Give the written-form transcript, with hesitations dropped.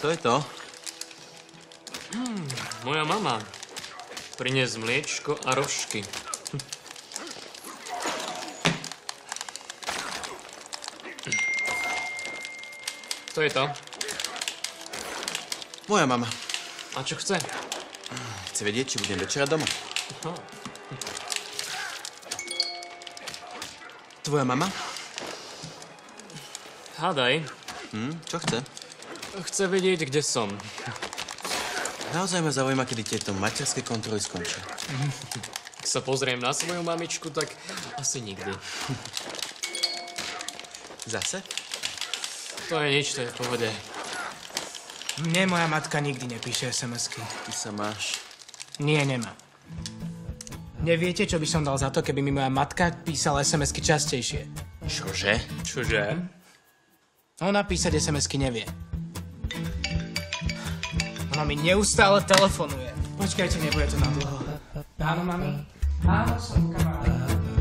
Čo je to? Moja mama. Prinies mliečko a rožky. Kto je to? Moja mama. A čo chce? Chce vedieť, či budem večerať doma. Aha. Tvoja mama? Hádaj. Čo chce? Chce vedieť, kde som. Naozaj ma zaujíma, kedy tieto materské kontroly skončia. Ak sa pozriem na svoju mamičku, tak asi nikdy. Zase? To je nič, to je v pohode. Mne moja matka nikdy nepíše SMS-ky. Ty sa máš. Nie, nemá. Neviete, čo by som dal za to, keby mi moja matka písala SMS-ky častejšie? Čože? Čože? Ona písať SMS-ky nevie. Ona mi neustále telefonuje. Počkajte, nebude to na dlho. Áno, mami? Áno, som kamarát.